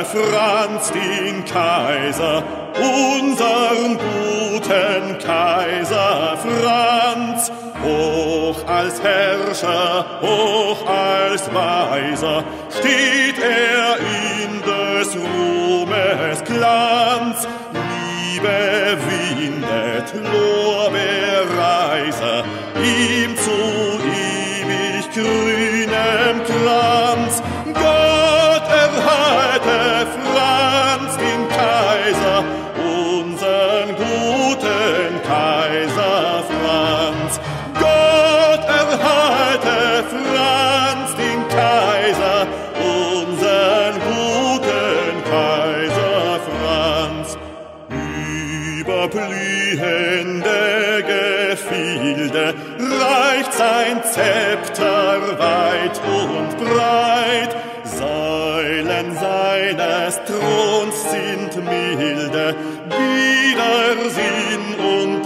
Franz den Kaiser, unseren guten Kaiser Franz. Hoch als Herrscher, hoch als Weiser, steht er in des Ruhmes Glanz. Liebe windet Lorbeerreiser, ihm zu ewig grünem Glanz. Gott erhalte Franz den Kaiser, unseren guten Kaiser Franz. Gott erhalte Franz den Kaiser, unseren guten Kaiser Franz. Über blühende Gefilde reicht sein Zepter weit und breit. Säulen seines Throns sind milde Widersinn und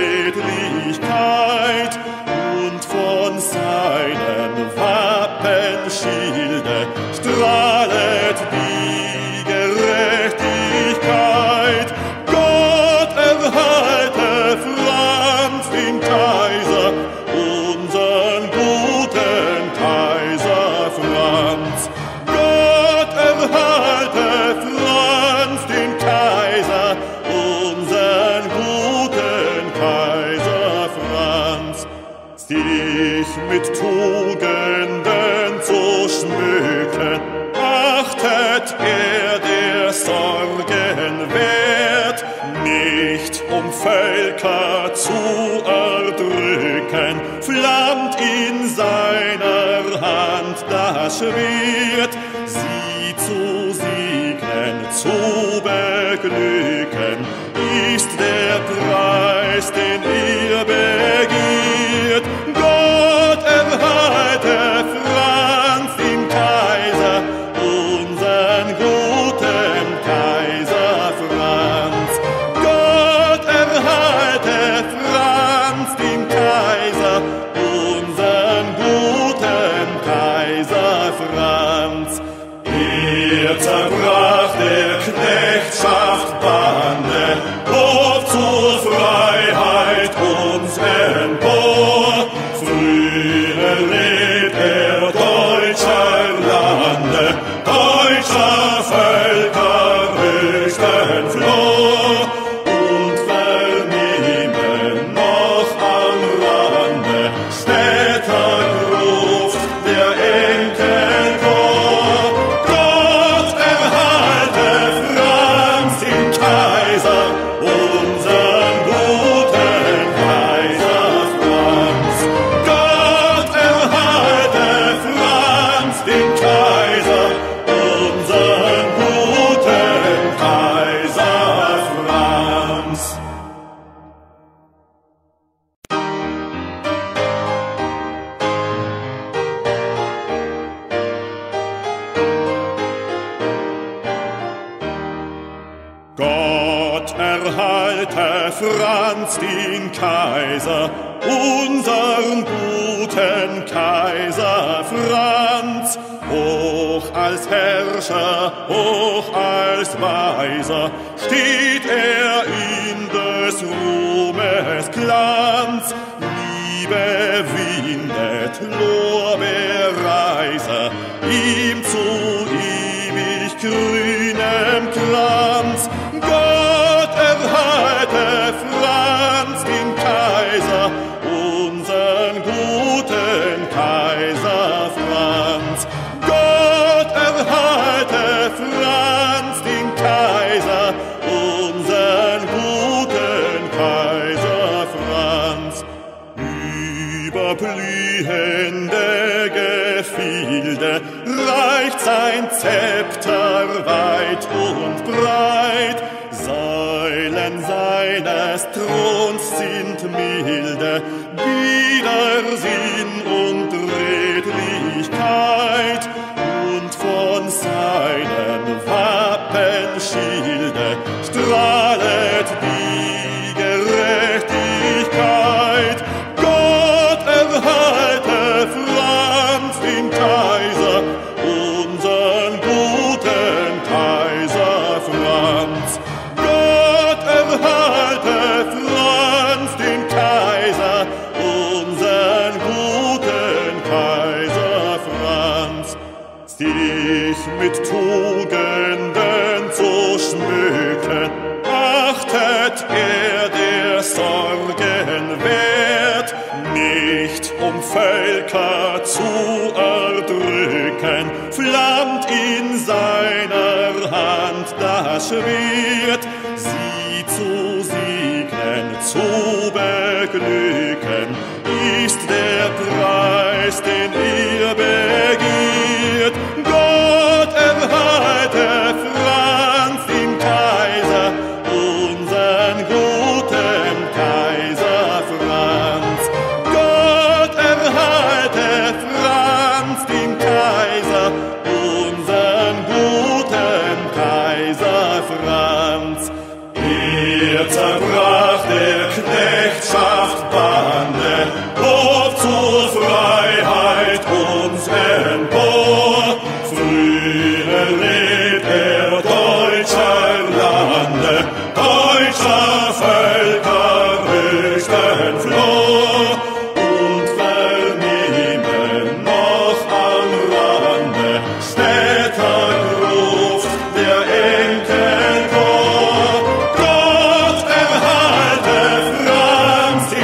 Redlichkeit, und von seinem Wappenschilde strahlet die Gerechtigkeit. Gott erhalte Franz den Kaiser, unseren guten Kaiser Franz. Gott erhalte Franz den Kaiser, unseren guten Kaiser Franz. Sich mit Tugenden zu schmücken, achtet er der Sorgen wert, nicht um Völker zu erdrücken, flammt in seiner Hand das Schwert, sie zu segnen, zu beglücken, ist der Preis, den ihr begehrt. Gott erhalte Franz den Kaiser, unseren guten Kaiser Franz. Gott erhalte Franz den Kaiser, unseren guten Kaiser Franz. Er zerbrach der Knechtschaft Bande, hob zur Freiheit uns empor. Früher lebt er deutscher Lande, deutscher Völker höchsten Flor, und vernehmen noch am Rande Städtergruft der Enkelchor. Gott erhalte Franz den Kaiser, unseren guten Kaiser Franz. Gott erhalte Franz den Kaiser, unseren guten Kaiser Franz. Gott erhalte Franz den Kaiser, unseren guten Kaiser Franz. Hoch als Herrscher, hoch als Weiser, steht er in des Ruhmes Glanz. Liebe windet Lorbeerreiser, ihm zu ewig grünem Glanz. Gott erhalte Franz den Kaiser, unseren guten Kaiser Franz. Gott erhalte Franz den Kaiser, unseren guten Kaiser Franz. Über blühende Gefilde reicht sein Zepter weit und breit. Säulen seines Throns sind milde Widersinn und Redlichkeit, und von seinem Wappenschilde strahlet die Gerechtigkeit. Gott erhalte Franz den Kaiser, unseren guten Kaiser Völker zu erdrücken, flammt in seiner Hand das Schwert, sie zu segnen, zu beglücken, ist der Preis, den ihr begehrt. Gott erhalte Franz den Kaiser, unseren guten Kaiser Franz. Gott erhalte Franz den Kaiser, unseren guten Kaiser Franz. Er zerbrach der Knechtschaft Bande, hob zur Freiheit uns empor. Früher lebt er deutscher Lande, deutscher Völker höchsten Flor. Und vernehmen noch am Rande Städtergruft der Enkelchor. Gott erhalte Franz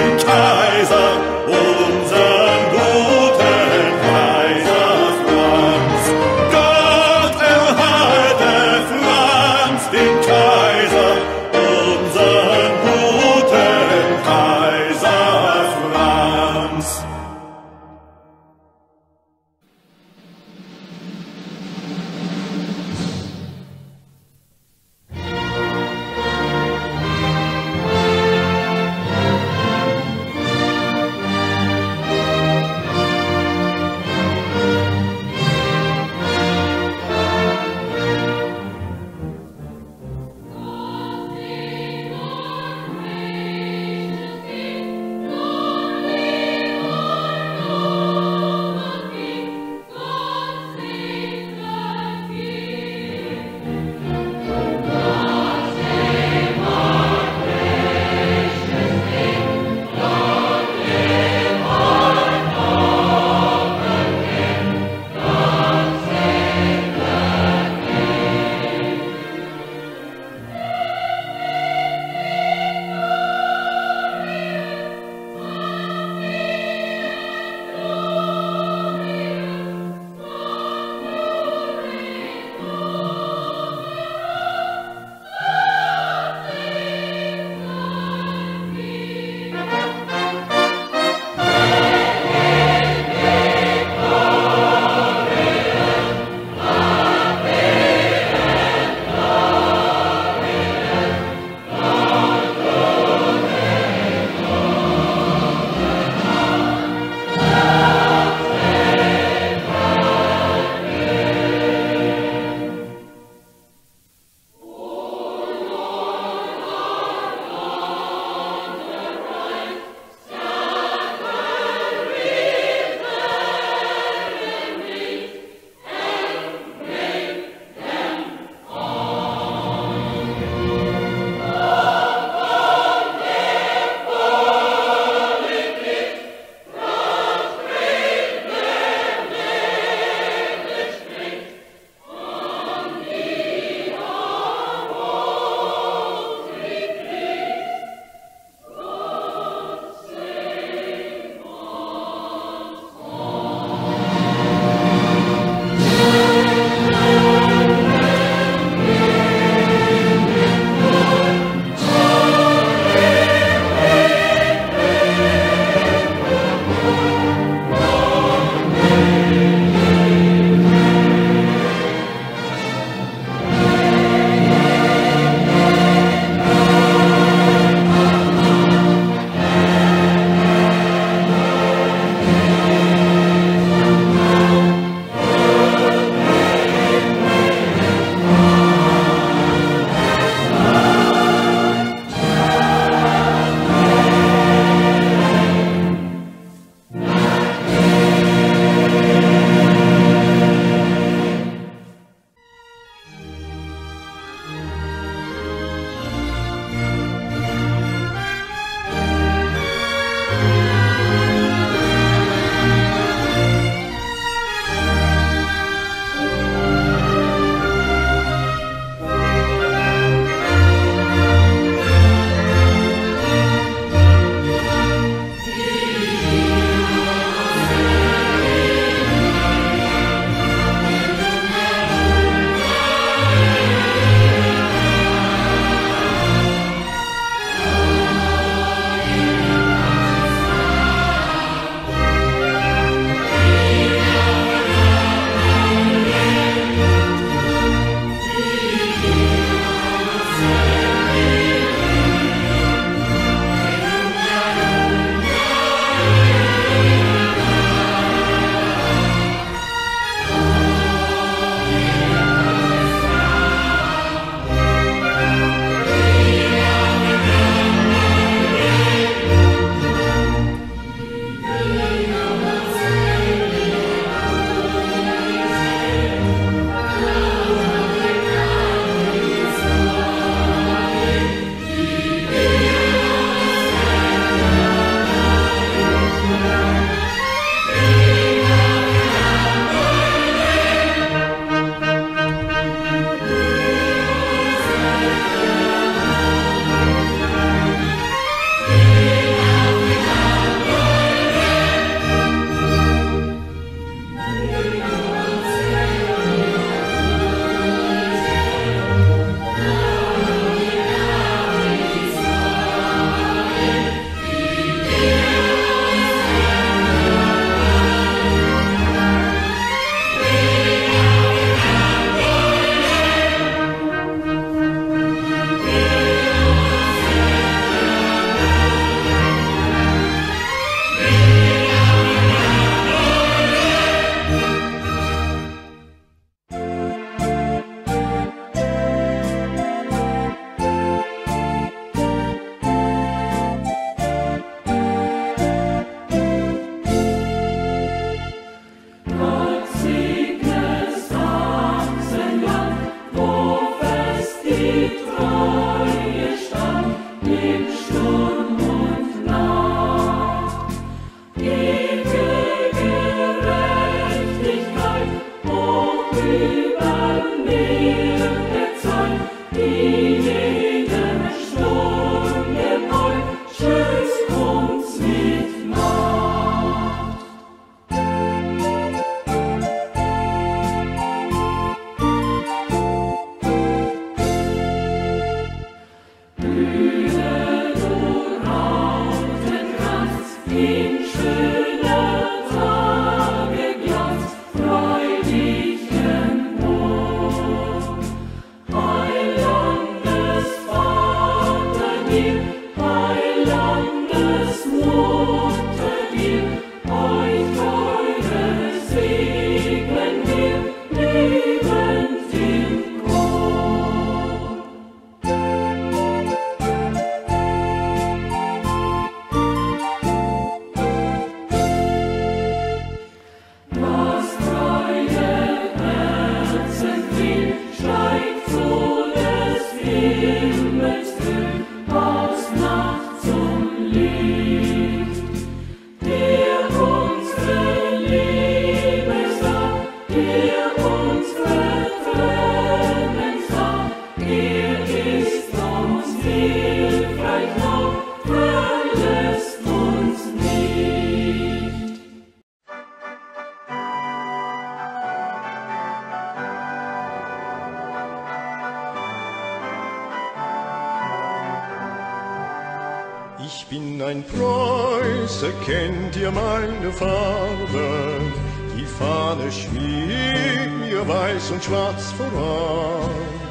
Ich bin ein Preuße, kennt ihr meine Farbe? Die Fahne schmiegt mir weiß und schwarz voran,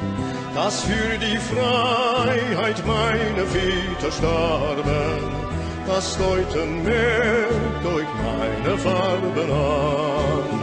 dass für die Freiheit meine Väter starben, das deuten mir durch meine Farben an.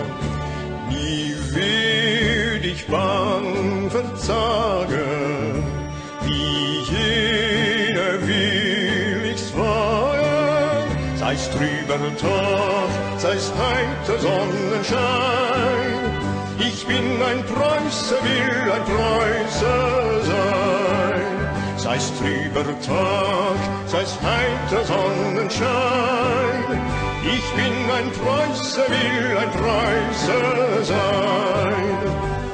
Nie will ich bang verzagen, wie jeder will ich's wagen, sei's trüber Tag, sei's heiter Sonnenschein. Ich bin ein Preuße, will ein Preuße sein, sei's trüber Tag, sei's heiter Sonnenschein. Ich bin ein Preuße, will ein Preuße sein.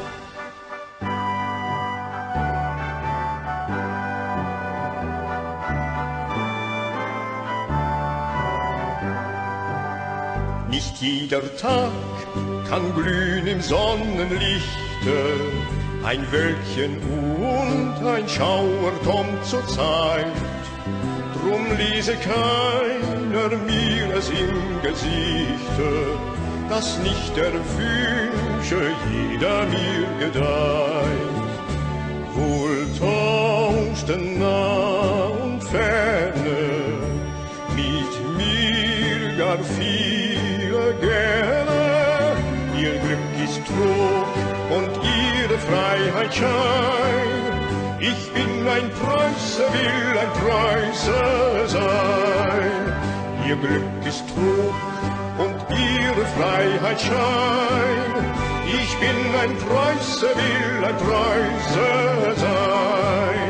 Nicht jeder Tag kann glühen im Sonnenlichte, ein Wölkchen und ein Schauer kommt zur Zeit. Drum lese keiner mir es im Gesichte, dass nicht der Wünsche jeder mir gedeiht. Wohl tauschten nah und ferne mit mir gar viele gerne. Ihr Glück ist Trug und ihre Freiheit Schein. Ich bin ein Preuße, will ein Preuße sein. Ihr Glück ist Trug und ihre Freiheit Schein. Ich bin ein Preuße, will ein Preuße sein.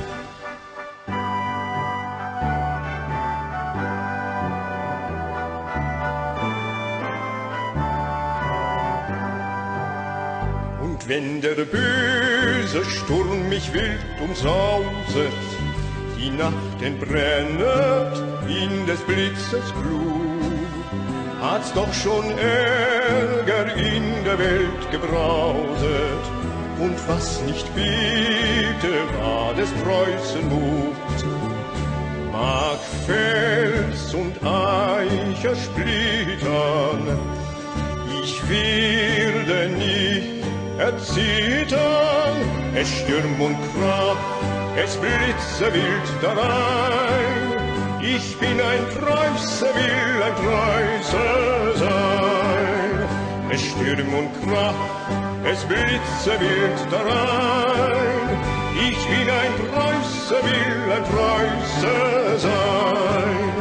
Und wenn der böse Sturm mich wild umsauset, die Nacht entbrennet in des Blitzes Glut, hat's doch schon Ärger in der Welt gebrauset. Und was nicht bebte, war des Preußen Mut. Mag Fels und Eiche splittern, ich werde nicht erzittern. Es stürm und krach, es blitze wild darein. Ich bin ein Preuße, will ein Preuße sein. Es stürm und krach, es blitze wild darein. Ich bin ein Preuße, will ein Preuße sein.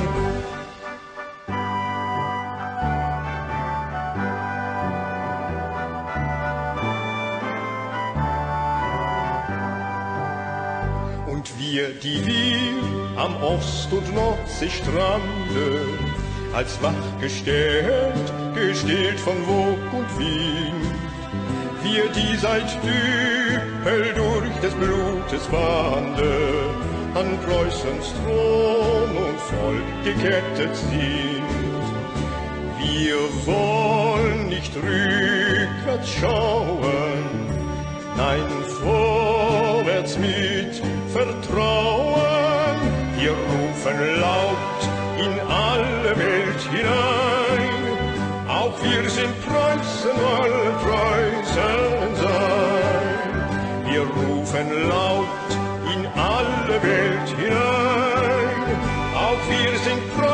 Und wir, die wir am Ost- und Nordseestrande, als wachgestellt, gestillt von Wog und Wind. Wir, die seit Düppel durch des Blutes Bande an Preußens Thron und Volk gekettet sind. Wir wollen nicht rückwärts schauen, nein, vorwärts mit Vertrauen. Wir rufen laut in alle Welt hinein, auch wir sind Preußen, weil Preußen sein. Wir rufen laut in alle Welt hinein, auch wir sind Preußen,